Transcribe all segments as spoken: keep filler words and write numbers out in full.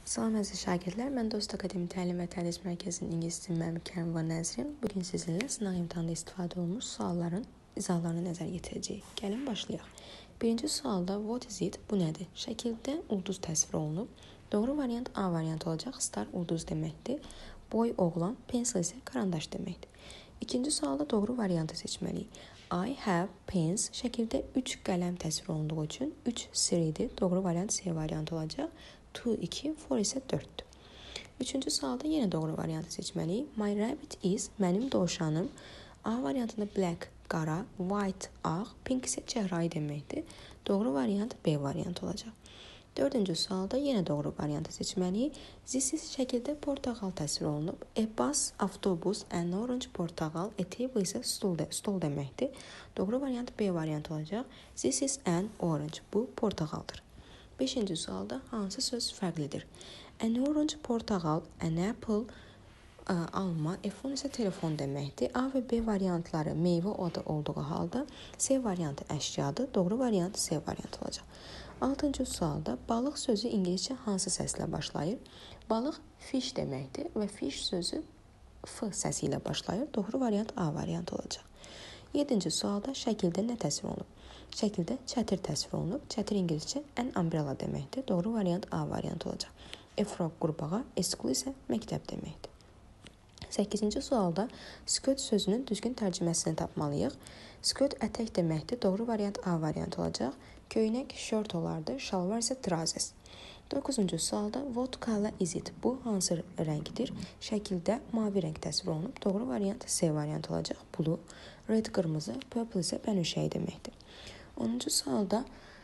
Salam əziz şagirdlər, mən Dost Akademi Təlim və Tədris Mərkəzinin İngilis dili müəllimi Kərimova Nəzrin. Bugün sizinlə sınaq imtahanda istifadə olunmuş sualların izahlarına nəzər yetirəcəyik. Gəlin başlayaq. Birinci sualda what is it? Bu nədir? Şəkildə ulduz təsvir olunub. Doğru variant A variantı olacaq. Star ulduz deməkdir. Boy oğlan, pencil isə karandaş deməkdir. İkinci sualda doğru variantı seçməliyik. I have pens şəkildə üç qələm təsvir olunduğu üçün üç seridir. Doğru variant C variantı olacaq. iki, iki, dörd isə dörddür. Üçüncü sualda yenə doğru variantı seçməliyik. My rabbit is, mənim dovşanım. A variantında black, qara, white, ağ, pink isə çəhrayı deməkdir. Doğru variant B variantı olacaq. Dördüncü sualda yenə doğru variantı seçməliyik. This is şəkildə portağal təsvir olunub. A bus, avtobus, an orange portağal, a table isə stol, de, stol deməkdir. Doğru variant B variantı olacaq. This is an orange, bu portağaldır. Beşinci sualda hansı söz fərqlidir? An orange portağal, an apple, ə, alma, F on isə telefon deməkdir. A və B variantları meyvə adı olduğu halda C variantı əşyadır. Doğru variant C variantı olacaq. Altıncı sualda balıq sözü ingiliscə hansı səslə başlayır? Balıq fish deməkdir və fish sözü F səsi ilə başlayır. Doğru variant A variantı olacaq. Yedinci sualda şəkildə nə təsvir olunub? Şəkildə çətir təsvir olunub. Çətir ingiliscə an umbrella deməkdir. Doğru variant A variantı olacaq. A frog qurbağa, a school isə məktəb deməkdir. səkkizinci sualda skirt sözünün düzgün tərcüməsini tapmalıyıq. Skirt ətək deməkdir. Doğru variant A variantı olacaq. Köynək şort olardı. Şalvar isə trousers. doqquzuncu sualda what color is it? Bu hansı rəngdir? Şəkildə mavi rəng təsvir olunub. Doğru variant C variantı olacaq. Blue, red qırmızı, purple isə bənövşəyi deməkdir. onuncu sualda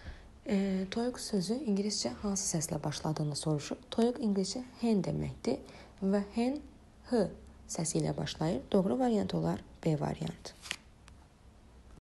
e, toyuq sözü ingiliscə hansı səslə başladığını soruşub. Toyuq ingiliscə hen deməkdir və hen H səsi ilə başlayır. Doğru variant olar B variantı.